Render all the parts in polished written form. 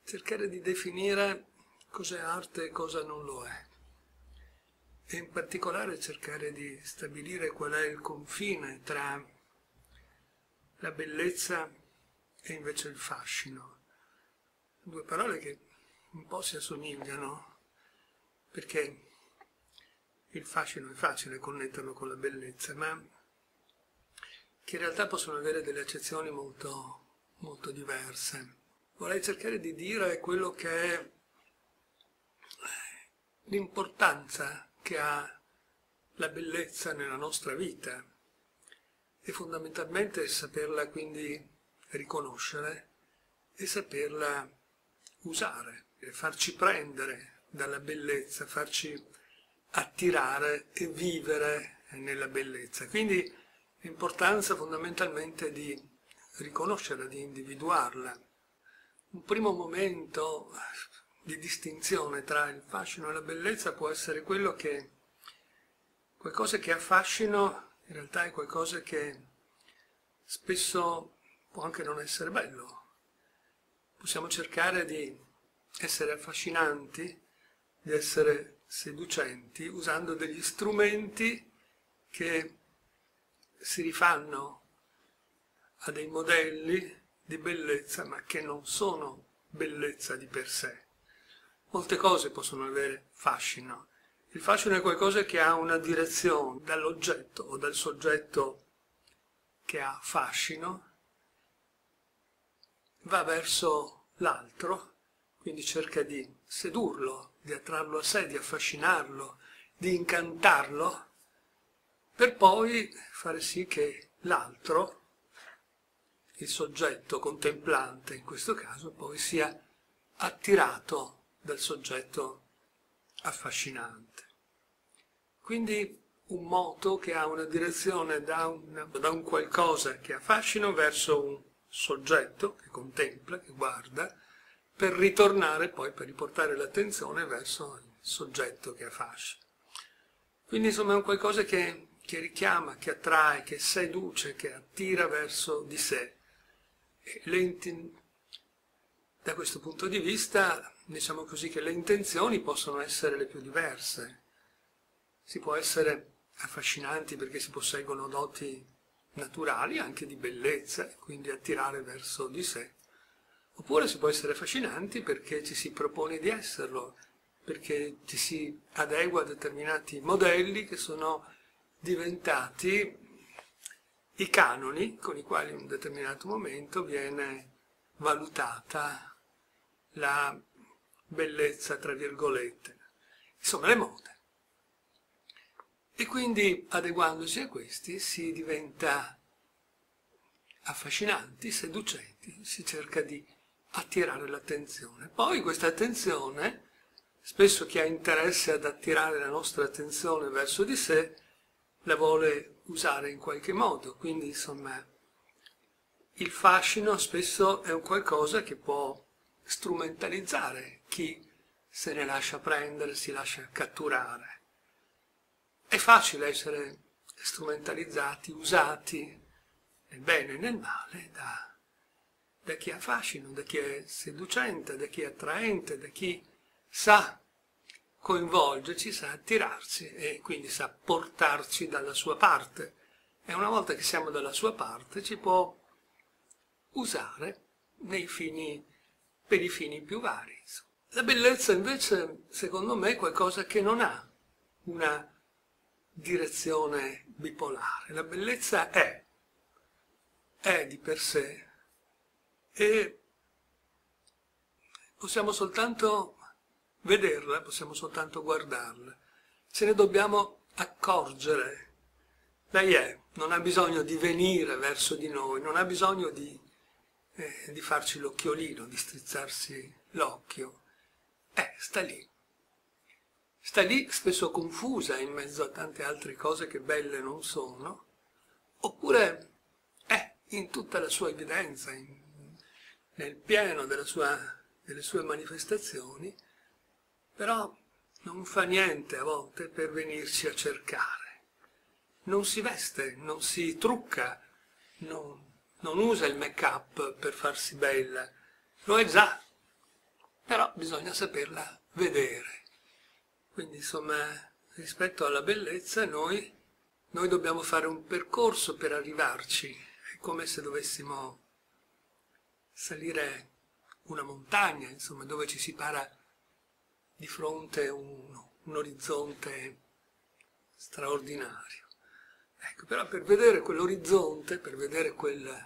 cercare di definire cos'è arte e cosa non lo è, e in particolare cercare di stabilire qual è il confine tra la bellezza e invece il fascino. Due parole che un po' si assomigliano, perché il fascino è facile connetterlo con la bellezza, ma che in realtà possono avere delle accezioni molto diverse. Vorrei cercare di dire quello che è l'importanza che ha la bellezza nella nostra vita e fondamentalmente saperla quindi riconoscere e saperla usare, farci prendere dalla bellezza, farci attirare e vivere nella bellezza. Quindi l'importanza fondamentalmente di riconoscerla, di individuarla. Un primo momento di distinzione tra il fascino e la bellezza può essere quello che qualcosa che ha fascino in realtà è qualcosa che spesso può anche non essere bello. Possiamo cercare di essere affascinanti, di essere seducenti, usando degli strumenti che si rifanno a dei modelli di bellezza, ma che non sono bellezza di per sé. Molte cose possono avere fascino. Il fascino è qualcosa che ha una direzione dall'oggetto o dal soggetto che ha fascino, va verso l'altro, quindi cerca di sedurlo, di attrarlo a sé, di affascinarlo, di incantarlo, per poi fare sì che l'altro, il soggetto contemplante in questo caso, poi sia attirato dal soggetto affascinante. Quindi un moto che ha una direzione da un qualcosa che affascina verso un soggetto che contempla, che guarda, per ritornare poi, per riportare l'attenzione verso il soggetto che affascina. Quindi insomma è un qualcosa che richiama, che attrae, che seduce, che attira verso di sé. Da questo punto di vista, diciamo così, che le intenzioni possono essere le più diverse. Si può essere affascinanti perché si posseggono doti naturali, anche di bellezza, quindi attirare verso di sé. Oppure si può essere affascinanti perché ci si propone di esserlo, perché ci si adegua a determinati modelli che sono diventati i canoni con i quali in un determinato momento viene valutata la bellezza, tra virgolette, insomma le mode. E quindi adeguandosi a questi si diventa affascinanti, seducenti, si cerca di attirare l'attenzione. Poi questa attenzione, spesso chi ha interesse ad attirare la nostra attenzione verso di sé, la vuole usare in qualche modo, quindi insomma il fascino spesso è un qualcosa che può strumentalizzare chi se ne lascia prendere, si lascia catturare. È facile essere strumentalizzati, usati nel bene e nel male da chi ha fascino, da chi è seducente, da chi è attraente, da chi sa coinvolgerci, sa attirarci e quindi sa portarci dalla sua parte. E una volta che siamo dalla sua parte ci può usare per i fini più vari. La bellezza invece, secondo me, è qualcosa che non ha una direzione bipolare. La bellezza è di per sé e possiamo soltanto vederla, possiamo soltanto guardarla. Ce ne dobbiamo accorgere. Lei è, non ha bisogno di venire verso di noi, non ha bisogno di farci l'occhiolino, di strizzarsi l'occhio. Sta lì. Sta lì spesso confusa in mezzo a tante altre cose che belle non sono, oppure è in tutta la sua evidenza, nel pieno delle sue manifestazioni, però non fa niente a volte per venirci a cercare. Non si veste, non si trucca, non usa il make-up per farsi bella, lo è già. però bisogna saperla vedere. Quindi insomma, rispetto alla bellezza noi dobbiamo fare un percorso per arrivarci, è come se dovessimo salire una montagna, insomma, dove ci si para di fronte un orizzonte straordinario. Ecco, però per vedere quell'orizzonte, per vedere quel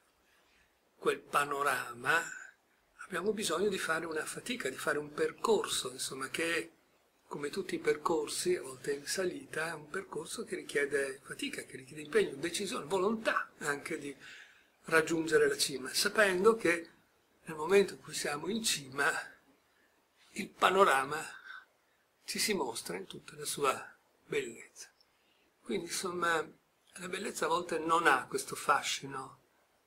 panorama, abbiamo bisogno di fare una fatica, di fare un percorso, insomma, che come tutti i percorsi, a volte in salita, è un percorso che richiede fatica, che richiede impegno, decisione, volontà anche di raggiungere la cima, sapendo che nel momento in cui siamo in cima il panorama ci si mostra in tutta la sua bellezza. Quindi insomma la bellezza a volte non ha questo fascino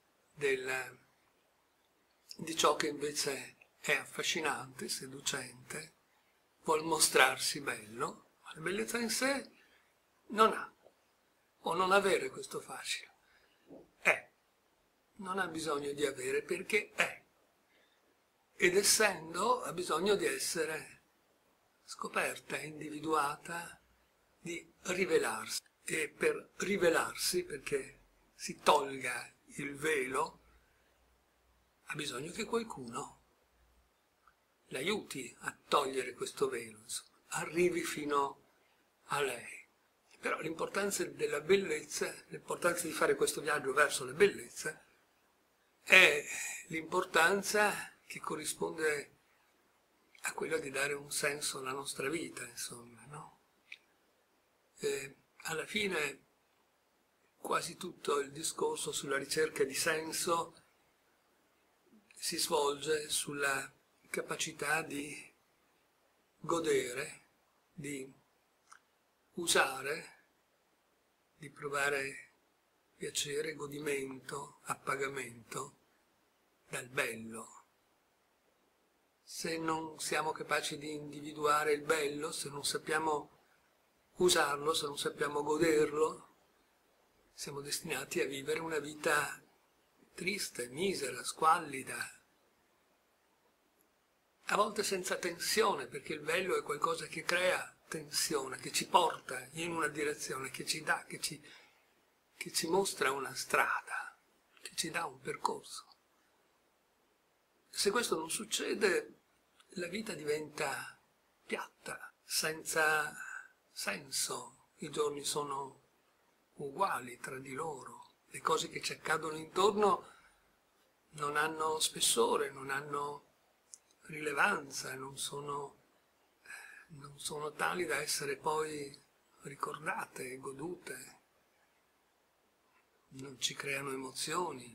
di ciò che invece è affascinante, seducente, vuol mostrarsi bello, ma la bellezza in sé non ha, può non avere questo fascino. È, non ha bisogno di avere perché è. Ed essendo ha bisogno di essere scoperta, individuata, di rivelarsi. E per rivelarsi, perché si tolga il velo, ha bisogno che qualcuno l'aiuti a togliere questo velo, insomma, arrivi fino a lei. Però l'importanza della bellezza, l'importanza di fare questo viaggio verso la bellezza, è l'importanza che corrisponde a quella di dare un senso alla nostra vita, insomma, no? Alla fine quasi tutto il discorso sulla ricerca di senso si svolge sulla capacità di godere, di usare, di provare piacere, godimento, appagamento dal bello. Se non siamo capaci di individuare il bello, se non sappiamo usarlo, se non sappiamo goderlo, siamo destinati a vivere una vita triste, misera, squallida, a volte senza tensione, perché il bello è qualcosa che crea tensione, che ci porta in una direzione, che ci dà, che ci mostra una strada, che ci dà un percorso. Se questo non succede, la vita diventa piatta, senza senso, i giorni sono uguali tra di loro, le cose che ci accadono intorno non hanno spessore, non hanno rilevanza, non sono tali da essere poi ricordate, godute, non ci creano emozioni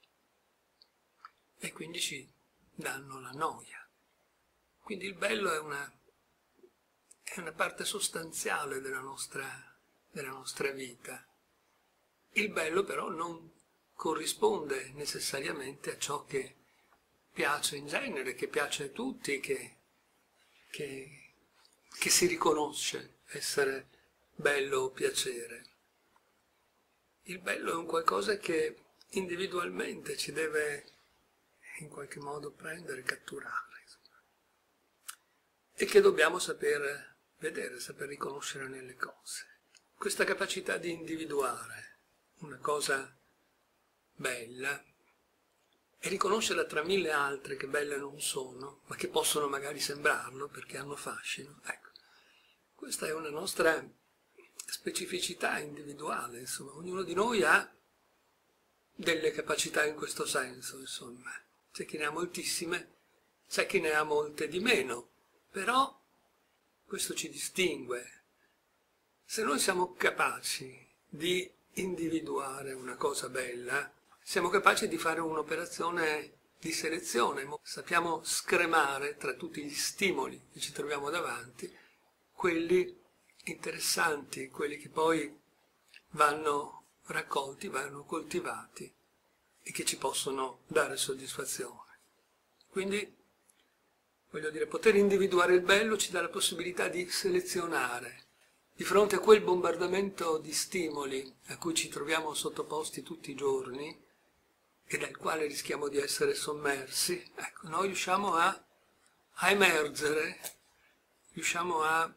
e quindi ci danno la noia. Quindi il bello è una parte sostanziale della nostra vita. Il bello però non corrisponde necessariamente a ciò che piace in genere, che piace a tutti, che si riconosce essere bello o piacere. Il bello è un qualcosa che individualmente ci deve in qualche modo prendere, catturare, insomma, e che dobbiamo saper vedere, saper riconoscere nelle cose. Questa capacità di individuare una cosa bella e riconoscerla tra mille altre che belle non sono, ma che possono magari sembrarlo perché hanno fascino. Ecco, questa è una nostra specificità individuale, insomma, ognuno di noi ha delle capacità in questo senso, insomma. C'è chi ne ha moltissime, c'è chi ne ha molte di meno, però questo ci distingue. Se noi siamo capaci di individuare una cosa bella, siamo capaci di fare un'operazione di selezione, sappiamo scremare tra tutti gli stimoli che ci troviamo davanti, quelli interessanti, quelli che poi vanno raccolti, vanno coltivati e che ci possono dare soddisfazione. Quindi, voglio dire, poter individuare il bello ci dà la possibilità di selezionare. Di fronte a quel bombardamento di stimoli a cui ci troviamo sottoposti tutti i giorni e dal quale rischiamo di essere sommersi, ecco, noi riusciamo a a emergere, riusciamo a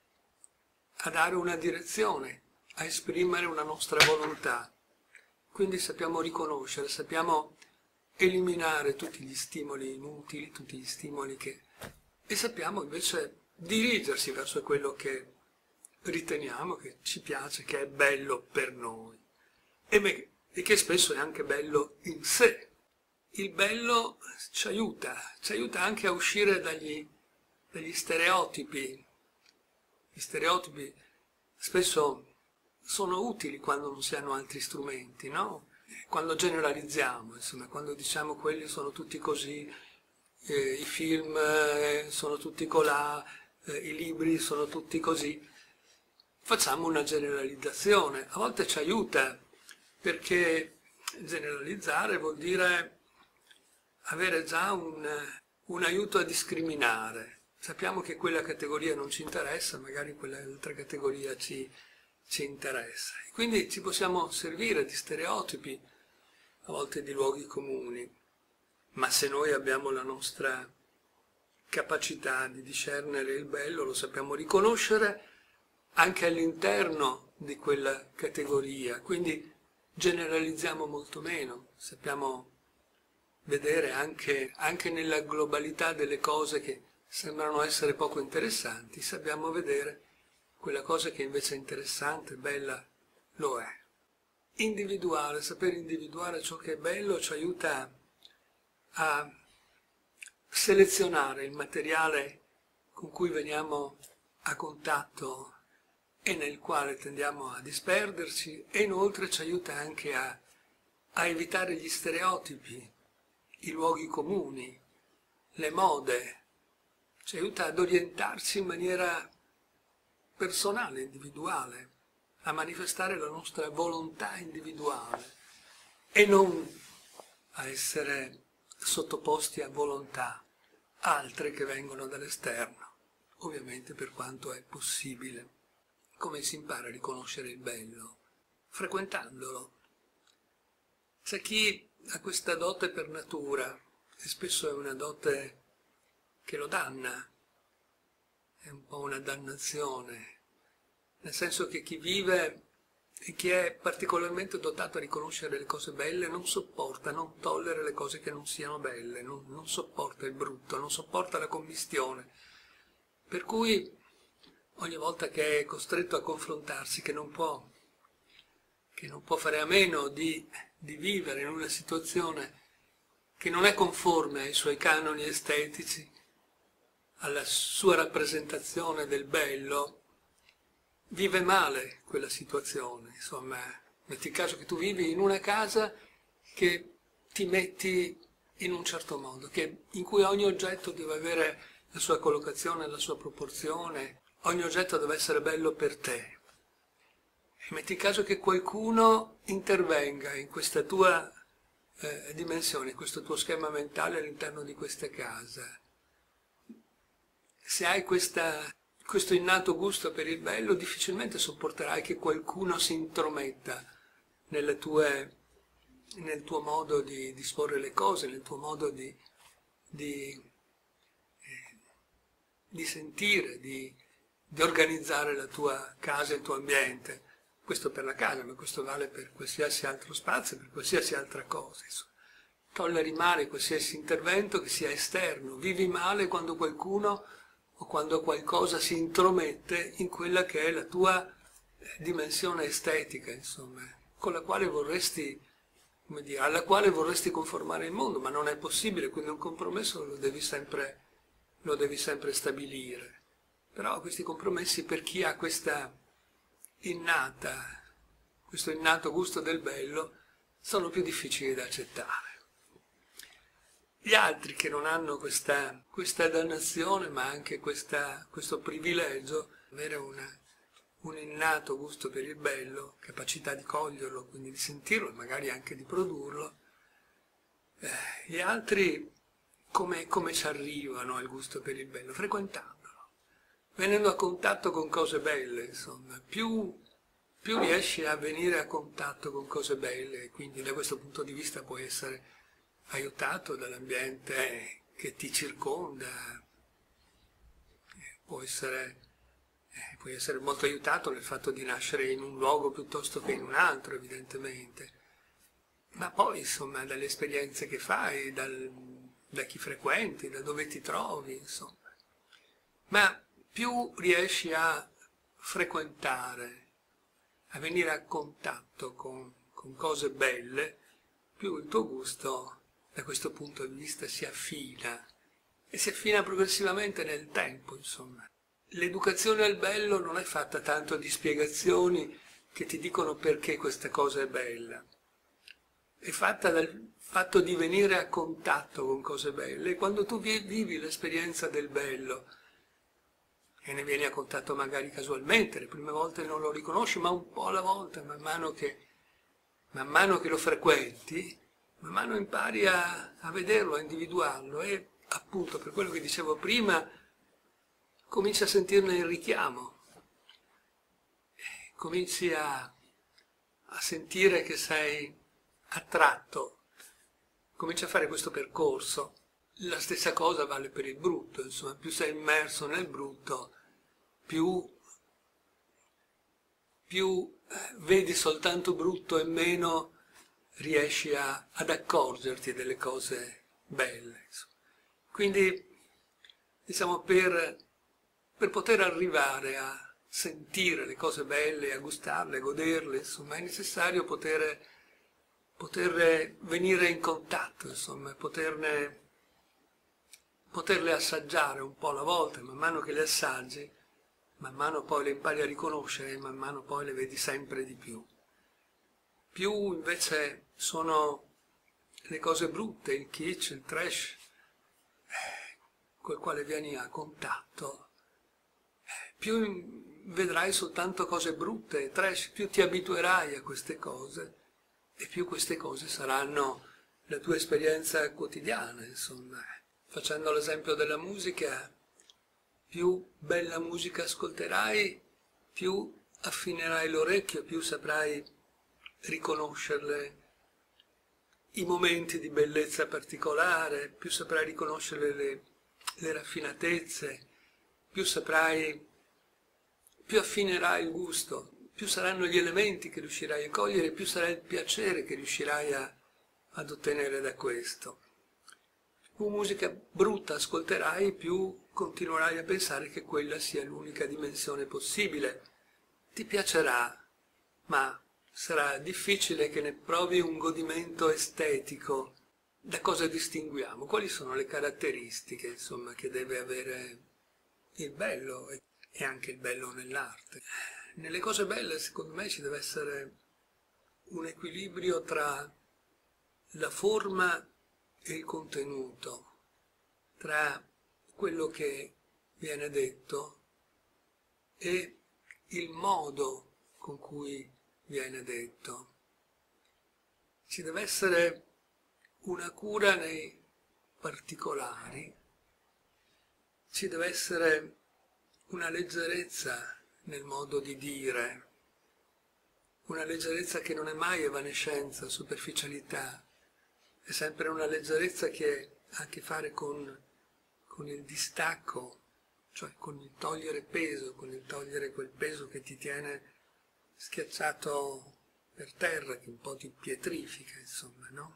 dare una direzione, a esprimere una nostra volontà. Quindi sappiamo riconoscere, sappiamo eliminare tutti gli stimoli inutili, tutti gli stimoli e sappiamo invece dirigersi verso quello che riteniamo, che ci piace, che è bello per noi e che spesso è anche bello in sé. Il bello ci aiuta anche a uscire dagli stereotipi. Gli stereotipi spesso sono utili quando non si hanno altri strumenti, no? Quando generalizziamo, insomma, quando diciamo quelli sono tutti così, i film sono tutti colà, i libri sono tutti così, facciamo una generalizzazione. A volte ci aiuta, perché generalizzare vuol dire avere già un aiuto a discriminare. Sappiamo che quella categoria non ci interessa, magari quell'altra categoria ci interessa. E quindi ci possiamo servire di stereotipi, a volte di luoghi comuni, ma se noi abbiamo la nostra capacità di discernere il bello, lo sappiamo riconoscere anche all'interno di quella categoria, quindi generalizziamo molto meno, sappiamo vedere anche nella globalità delle cose che sembrano essere poco interessanti, sappiamo vedere quella cosa che invece è interessante, bella, lo è. Individuare, sapere individuare ciò che è bello ci aiuta a selezionare il materiale con cui veniamo a contatto e nel quale tendiamo a disperderci, e inoltre ci aiuta anche a evitare gli stereotipi, i luoghi comuni, le mode, ci aiuta ad orientarsi in maniera personale, individuale, a manifestare la nostra volontà individuale e non a essere sottoposti a volontà altre che vengono dall'esterno, ovviamente per quanto è possibile. Come si impara a riconoscere il bello? Frequentandolo. C'è chi ha questa dote per natura, e spesso è una dote che lo danna, è un po' una dannazione, nel senso che chi vive e chi è particolarmente dotato a riconoscere le cose belle non sopporta, non tollera le cose che non siano belle, non sopporta il brutto, non sopporta la commistione, per cui ogni volta che è costretto a confrontarsi, che non può fare a meno di vivere in una situazione che non è conforme ai suoi canoni estetici, alla sua rappresentazione del bello, vive male quella situazione. Insomma, metti caso che tu vivi in una casa che ti metti in un certo modo, in cui ogni oggetto deve avere la sua collocazione, la sua proporzione, ogni oggetto deve essere bello per te. E metti caso che qualcuno intervenga in questa tua dimensione, in questo tuo schema mentale all'interno di questa casa. Se hai questo innato gusto per il bello, difficilmente sopporterai che qualcuno si intrometta nel tuo modo di disporre le cose, nel tuo modo di sentire, di organizzare la tua casa, il tuo ambiente. Questo per la casa, ma questo vale per qualsiasi altro spazio, per qualsiasi altra cosa. Insomma. Tolleri male qualsiasi intervento che sia esterno, vivi male quando qualcuno o quando qualcosa si intromette in quella che è la tua dimensione estetica, insomma, con la quale vorresti, come dire, alla quale vorresti conformare il mondo, ma non è possibile, quindi un compromesso lo devi sempre stabilire. Però questi compromessi, per chi ha questo innato gusto del bello, sono più difficili da accettare. Gli altri che non hanno questa dannazione, ma anche questo privilegio, avere un innato gusto per il bello, capacità di coglierlo, quindi di sentirlo e magari anche di produrlo, gli altri come ci arrivano al gusto per il bello? Frequentandolo, venendo a contatto con cose belle, insomma. Più riesci a venire a contatto con cose belle, quindi da questo punto di vista puoi essere aiutato dall'ambiente che ti circonda, puoi essere molto aiutato nel fatto di nascere in un luogo piuttosto che in un altro, evidentemente. Ma poi, insomma, dalle esperienze che fai, da chi frequenti, da dove ti trovi, insomma. Ma più riesci a frequentare, a venire a contatto con cose belle, più il tuo gusto da questo punto di vista si affina e si affina progressivamente nel tempo, insomma. L'educazione al bello non è fatta tanto di spiegazioni che ti dicono perché questa cosa è bella, è fatta dal fatto di venire a contatto con cose belle. E quando tu vivi l'esperienza del bello e ne vieni a contatto magari casualmente, le prime volte non lo riconosci, ma un po' alla volta, man mano che lo frequenti, man mano impari a vederlo, a individuarlo e appunto per quello che dicevo prima cominci a sentirne il richiamo, cominci a sentire che sei attratto, cominci a fare questo percorso. La stessa cosa vale per il brutto, insomma, più sei immerso nel brutto, più vedi soltanto brutto e meno riesci ad accorgerti delle cose belle. Insomma. Quindi, diciamo, per poter arrivare a sentire le cose belle, a gustarle, a goderle, insomma, è necessario poter venire in contatto, insomma, poterle assaggiare un po' alla volta, man mano che le assaggi, man mano poi le impari a riconoscere e man mano poi le vedi sempre di più. Più invece sono le cose brutte, il kitsch, il trash, col quale vieni a contatto, più vedrai soltanto cose brutte e trash, più ti abituerai a queste cose e più queste cose saranno la tua esperienza quotidiana, insomma. Facendo l'esempio della musica, più bella musica ascolterai, più affinerai l'orecchio, più saprai riconoscerle, i momenti di bellezza particolare, più saprai riconoscere le raffinatezze, più affinerai il gusto, più saranno gli elementi che riuscirai a cogliere, più sarà il piacere che riuscirai ad ottenere da questo. Più musica brutta ascolterai, più continuerai a pensare che quella sia l'unica dimensione possibile. Ti piacerà, ma sarà difficile che ne provi un godimento estetico. Da cosa distinguiamo? Quali sono le caratteristiche, insomma, che deve avere il bello e anche il bello nell'arte? Nelle cose belle, secondo me, ci deve essere un equilibrio tra la forma e il contenuto, tra quello che viene detto e il modo con cui viene detto. Ci deve essere una cura nei particolari, ci deve essere una leggerezza nel modo di dire, una leggerezza che non è mai evanescenza, superficialità, è sempre una leggerezza che ha a che fare con il distacco, cioè con il togliere peso, con il togliere quel peso che ti tiene schiacciato per terra, che un po' ti pietrifica, insomma, no?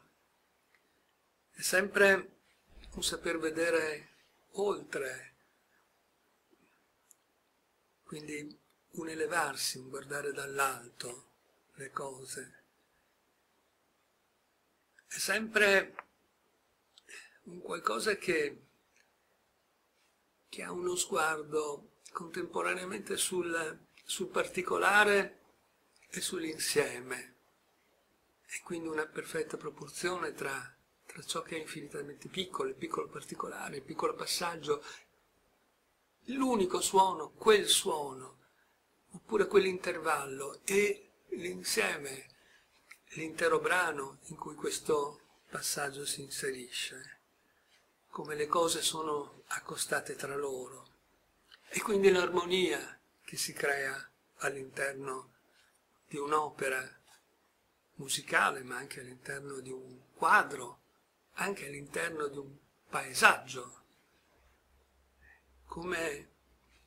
È sempre un saper vedere oltre, quindi un elevarsi, un guardare dall'alto le cose. È sempre un qualcosa che ha uno sguardo contemporaneamente sul particolare e sull'insieme, e quindi una perfetta proporzione tra ciò che è infinitamente piccolo, il piccolo particolare, il piccolo passaggio, l'unico suono, quel suono, oppure quell'intervallo e l'insieme, l'intero brano in cui questo passaggio si inserisce, come le cose sono accostate tra loro, e quindi l'armonia che si crea all'interno di un'opera musicale, ma anche all'interno di un quadro, anche all'interno di un paesaggio, come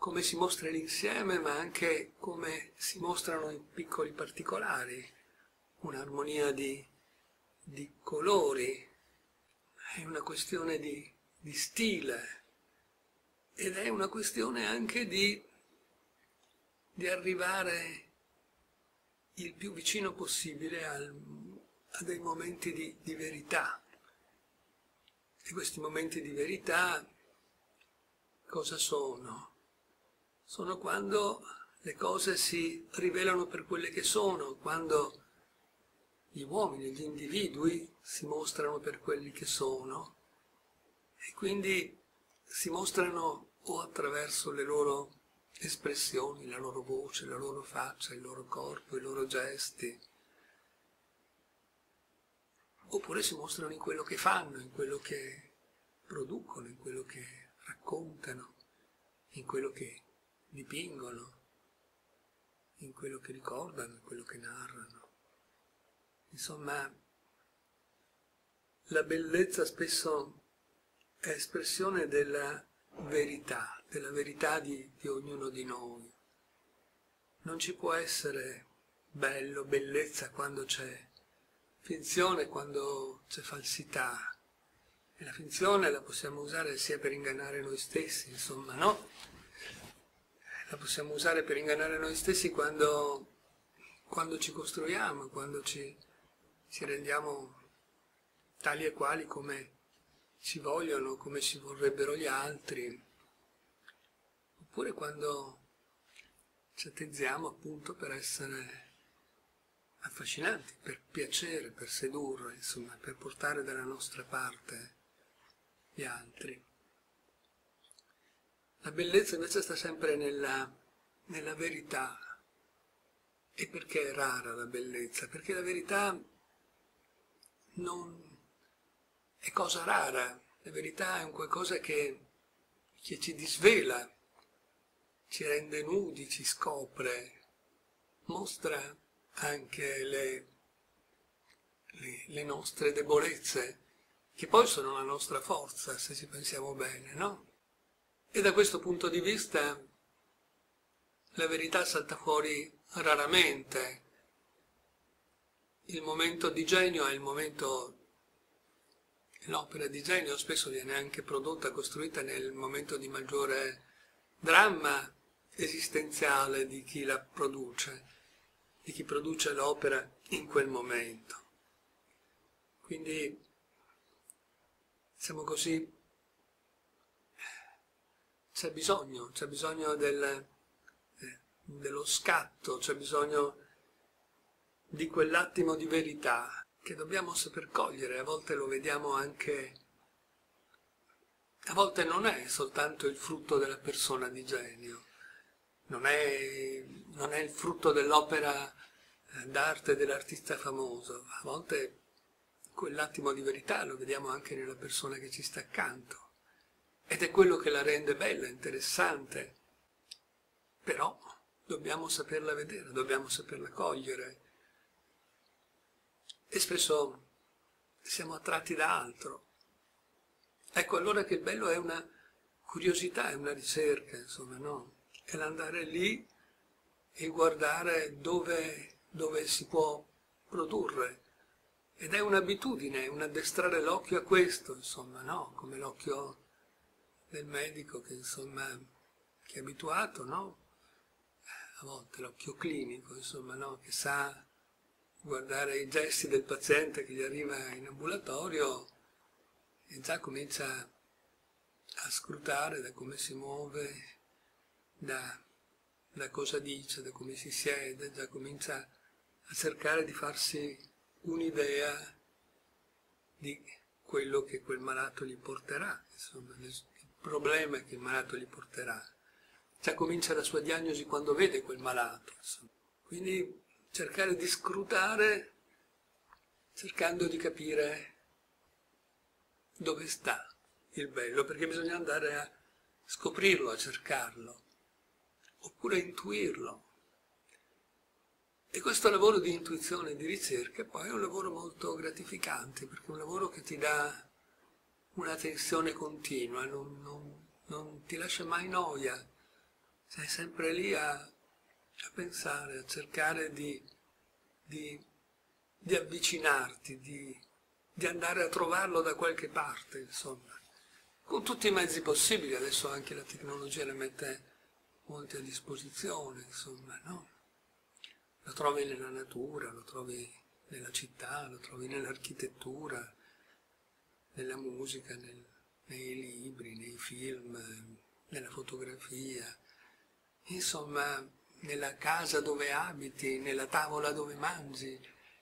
come si mostra l'insieme, ma anche come si mostrano i piccoli particolari, un'armonia di colori, è una questione di stile, ed è una questione anche di arrivare il più vicino possibile a dei momenti di verità. E questi momenti di verità cosa sono? Sono quando le cose si rivelano per quelle che sono, quando gli uomini, gli individui si mostrano per quelli che sono e quindi si mostrano o attraverso le loro espressioni, la loro voce, la loro faccia, il loro corpo, i loro gesti, oppure si mostrano in quello che fanno, in quello che producono, in quello che raccontano, in quello che dipingono, in quello che ricordano, in quello che narrano. Insomma, la bellezza spesso è espressione della verità di ognuno di noi. Non ci può essere bellezza quando c'è finzione, quando c'è falsità. E la finzione la possiamo usare sia per ingannare noi stessi, insomma, no? La possiamo usare per ingannare noi stessi quando ci costruiamo, quando ci rendiamo tali e quali come ci vogliono, come ci vorrebbero gli altri, oppure quando ci attezziamo appunto per essere affascinanti, per piacere, per sedurre, insomma, per portare dalla nostra parte gli altri. La bellezza invece sta sempre nella verità. E perché è rara la bellezza? Perché la verità non è cosa rara, la verità è un qualcosa che ci disvela, ci rende nudi, ci scopre, mostra anche le nostre debolezze, che poi sono la nostra forza, se ci pensiamo bene, no? E da questo punto di vista la verità salta fuori raramente. Il momento di genio è il momento, l'opera di genio spesso viene anche prodotta, costruita nel momento di maggiore dramma esistenziale di chi la produce, di chi produce l'opera in quel momento. Quindi, diciamo così, c'è bisogno dello scatto, c'è bisogno di quell'attimo di verità che dobbiamo saper cogliere. A volte lo vediamo anche, a volte non è soltanto il frutto della persona di genio, non è il frutto dell'opera d'arte dell'artista famoso, a volte quell'attimo di verità lo vediamo anche nella persona che ci sta accanto ed è quello che la rende bella, interessante, però dobbiamo saperla vedere, dobbiamo saperla cogliere. E spesso siamo attratti da altro. Ecco allora che il bello è una curiosità, è una ricerca, insomma, no? È l'andare lì e guardare dove si può produrre. Ed è un'abitudine, un addestrare l'occhio a questo, insomma, no? Come l'occhio del medico che, insomma, che è abituato, no? A volte l'occhio clinico, insomma, no? Che sa guardare i gesti del paziente che gli arriva in ambulatorio e già comincia a scrutare da come si muove, da cosa dice, da come si siede, già comincia a cercare di farsi un'idea di quello che quel malato gli porterà, insomma, il problema che il malato gli porterà. Già comincia la sua diagnosi quando vede quel malato, insomma. Quindi cercare di scrutare, cercando di capire dove sta il bello, perché bisogna andare a scoprirlo, a cercarlo, oppure a intuirlo. E questo lavoro di intuizione e di ricerca poi è un lavoro molto gratificante, perché è un lavoro che ti dà una tensione continua, non ti lascia mai noia, sei sempre lì a pensare, a cercare di avvicinarti, di andare a trovarlo da qualche parte, insomma, con tutti i mezzi possibili. Adesso anche la tecnologia ne mette molti a disposizione, insomma, no? Lo trovi nella natura, lo trovi nella città, lo trovi nell'architettura, nella musica, nei libri, nei film, nella fotografia, insomma, nella casa dove abiti, nella tavola dove mangi,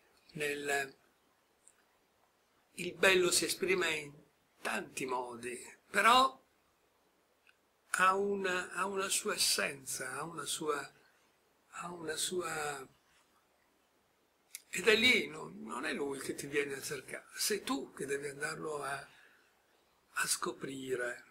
il bello si esprime in tanti modi, però ha una sua essenza, ha una sua... Ed è lì, non è lui che ti viene a cercare, sei tu che devi andarlo a scoprire.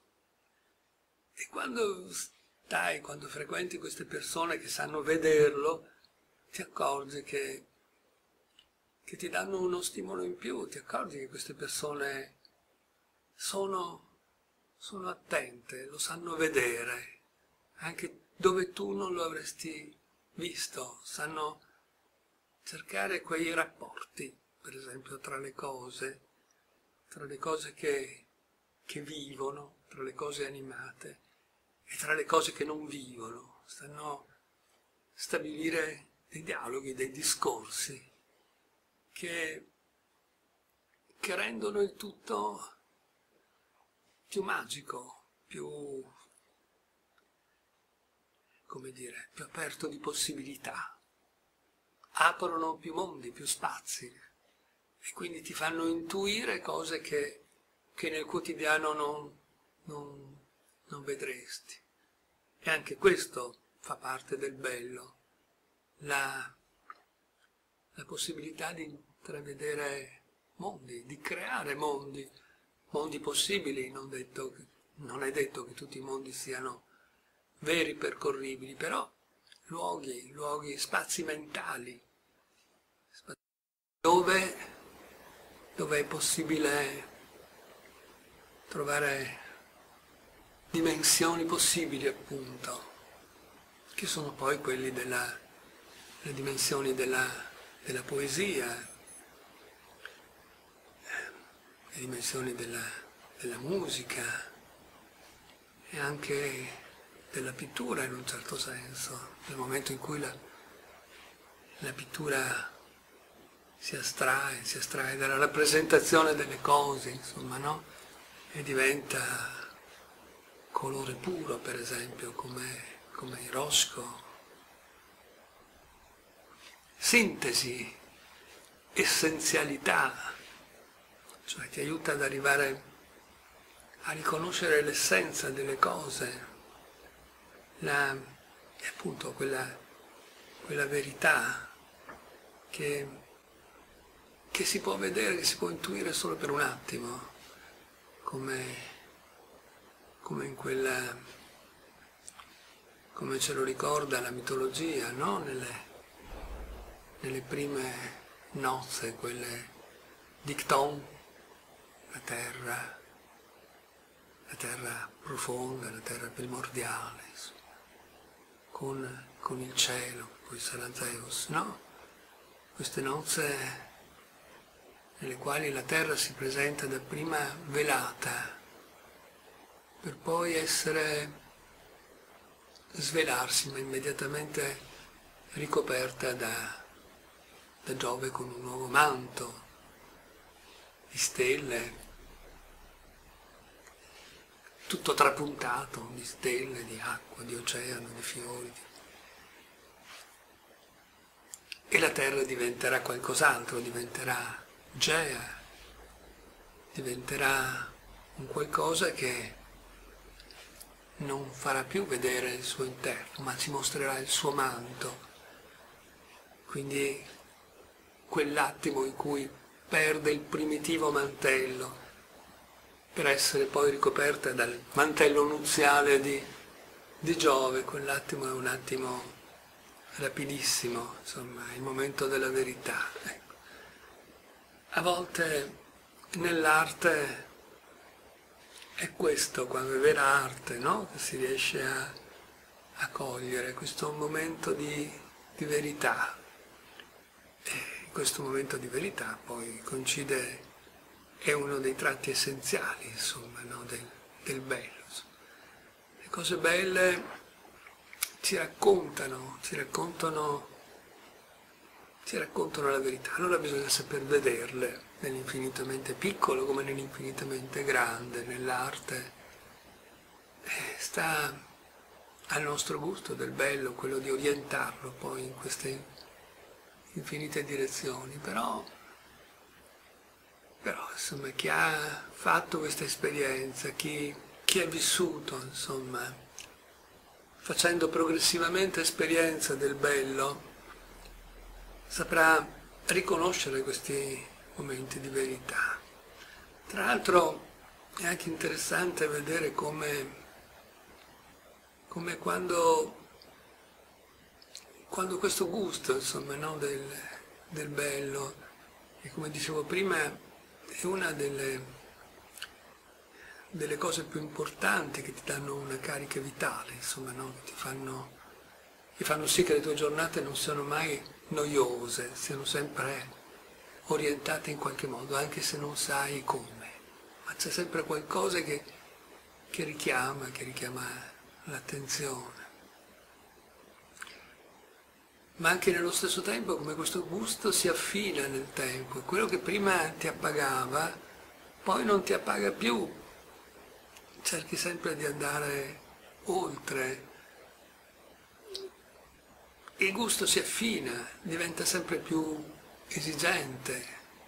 E quando frequenti queste persone che sanno vederlo, ti accorgi che ti danno uno stimolo in più, ti accorgi che queste persone sono attente, lo sanno vedere, anche dove tu non lo avresti visto, sanno cercare quei rapporti, per esempio, tra le cose che vivono, tra le cose animate e tra le cose che non vivono, stanno a stabilire dei dialoghi, dei discorsi che rendono il tutto più magico, più, come dire, più aperto di possibilità. Aprono più mondi, più spazi e quindi ti fanno intuire cose che nel quotidiano non vedresti. E anche questo fa parte del bello, la possibilità di intravedere mondi, di creare mondi possibili. Non è detto che tutti i mondi siano veri percorribili, però luoghi, spazi mentali, dove è possibile trovare dimensioni possibili, appunto, che sono poi quelli le dimensioni della poesia, le dimensioni della musica e anche della pittura in un certo senso, nel momento in cui la pittura si astrae dalla rappresentazione delle cose, insomma, no? E diventa colore puro, per esempio, come il rosco. Sintesi, essenzialità, cioè ti aiuta ad arrivare a riconoscere l'essenza delle cose, e appunto quella verità che si può vedere, che si può intuire solo per un attimo, come in quella, come ce lo ricorda la mitologia, no? Nelle prime nozze, quelle di Cthon, la terra profonda, la terra primordiale, insomma, con il cielo, poi sarà Zeus, no? Queste nozze nelle quali la terra si presenta dapprima velata, per poi svelarsi, ma immediatamente ricoperta da Giove con un nuovo manto di stelle, tutto trapuntato di stelle, di acqua, di oceano, di fiori. E la terra diventerà qualcos'altro, diventerà Gea, diventerà un qualcosa che non farà più vedere il suo interno, ma ci mostrerà il suo manto. Quindi quell'attimo in cui perde il primitivo mantello per essere poi ricoperta dal mantello nuziale di Giove, quell'attimo è un attimo rapidissimo, insomma, è il momento della verità. Ecco. A volte nell'arte è questo, quando è vera arte, no? Che si riesce a a cogliere questo momento di verità. E questo momento di verità poi coincide, è uno dei tratti essenziali, insomma, no, del bello. Le cose belle ci raccontano la verità, allora bisogna saper vederle nell'infinitamente piccolo come nell'infinitamente grande, nell'arte. Sta al nostro gusto del bello, quello di orientarlo poi in queste infinite direzioni, però insomma chi ha fatto questa esperienza, chi ha vissuto, insomma, facendo progressivamente esperienza del bello, saprà riconoscere questi momenti di verità. Tra l'altro è anche interessante vedere come quando questo gusto, insomma, no, del bello, e come dicevo prima, è una delle cose più importanti che ti danno una carica vitale, insomma, no, che fanno sì che le tue giornate non siano mai noiose, siano sempre orientate in qualche modo, anche se non sai come, ma c'è sempre qualcosa che richiama l'attenzione. Ma anche nello stesso tempo come questo gusto si affina nel tempo, e quello che prima ti appagava poi non ti appaga più, cerchi sempre di andare oltre, il gusto si affina, diventa sempre più esigente,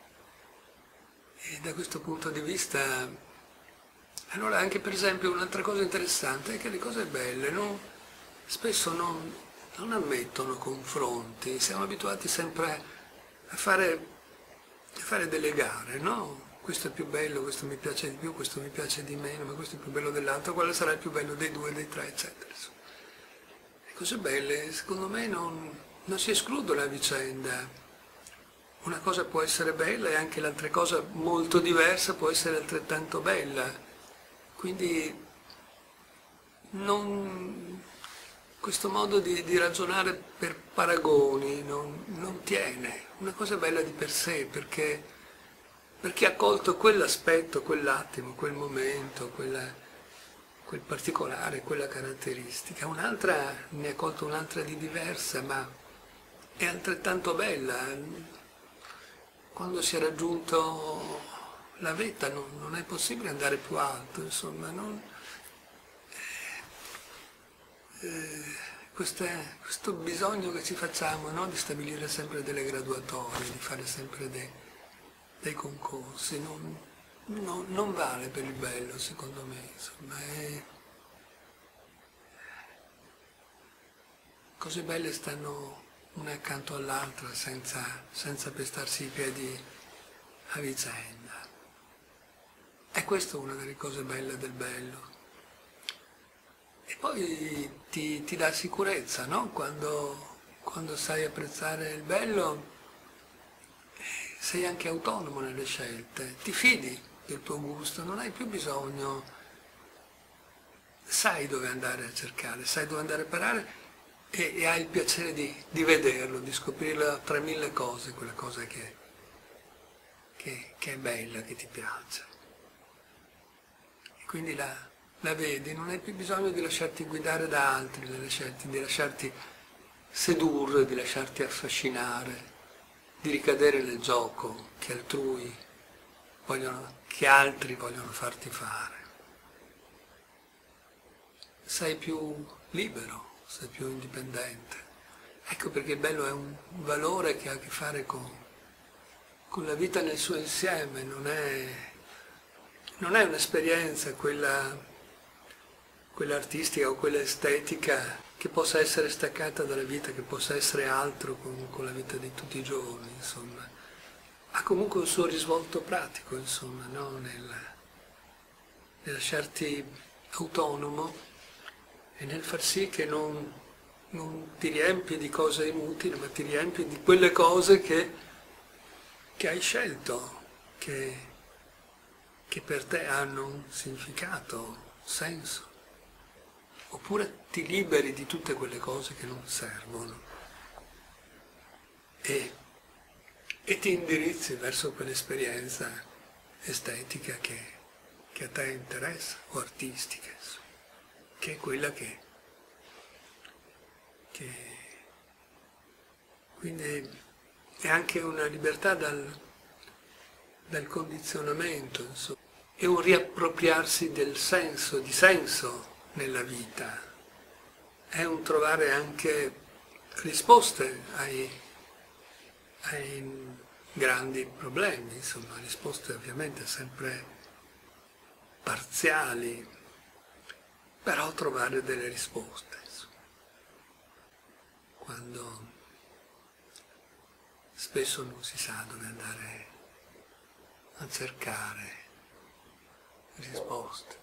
e da questo punto di vista, allora anche per esempio un'altra cosa interessante è che le cose belle spesso non ammettono confronti, siamo abituati sempre a fare delle gare, no? Questo è più bello, questo mi piace di più, questo mi piace di meno, ma questo è più bello dell'altro, quale sarà il più bello dei due, dei tre, eccetera. Le cose belle, secondo me, non si escludono a vicenda. Una cosa può essere bella e anche l'altra cosa molto diversa può essere altrettanto bella. Quindi questo modo di ragionare per paragoni non tiene. Una cosa è bella di per sé perché ha colto quell'aspetto, quell'attimo, quel momento, quel particolare, quella caratteristica. Un'altra ne ha colto un'altra di diversa, ma è altrettanto bella. Quando si è raggiunto la vetta non è possibile andare più alto, insomma, questo bisogno che ci facciamo, no? Di stabilire sempre delle graduatorie, di fare sempre dei concorsi, non vale per il bello, secondo me, insomma, cose belle stanno una accanto all'altra senza pestarsi i piedi a vicenda. E questa è una delle cose belle del bello. E poi ti dà sicurezza, no? Quando sai apprezzare il bello, sei anche autonomo nelle scelte, ti fidi del tuo gusto, non hai più bisogno, sai dove andare a cercare, sai dove andare a parare e hai il piacere di vederlo, di scoprirlo tra mille cose, quella cosa che è bella, che ti piace. E quindi la vedi, non hai più bisogno di lasciarti guidare da altri nelle scelte, di lasciarti sedurre, di lasciarti affascinare, di ricadere nel gioco che altri vogliono farti fare. Sei più libero, sei più indipendente. Ecco perché il bello è un valore che ha a che fare con la vita nel suo insieme, non è un'esperienza quella artistica o quella estetica che possa essere staccata dalla vita, che possa essere altro con la vita di tutti i giorni, insomma. Ha comunque un suo risvolto pratico, insomma, no? nel lasciarti autonomo e nel far sì che non ti riempi di cose inutili, ma ti riempi di quelle cose che hai scelto, che per te hanno un significato, un senso. oppure ti liberi di tutte quelle cose che non servono e ti indirizzi verso quell'esperienza estetica che a te interessa, o artistica, insomma, che è quella che quindi è anche una libertà dal condizionamento, insomma. È un riappropriarsi del senso, di senso nella vita, è un trovare anche risposte ai grandi problemi, insomma, risposte ovviamente sempre parziali, però trovare delle risposte, insomma, quando spesso non si sa dove andare a cercare risposte.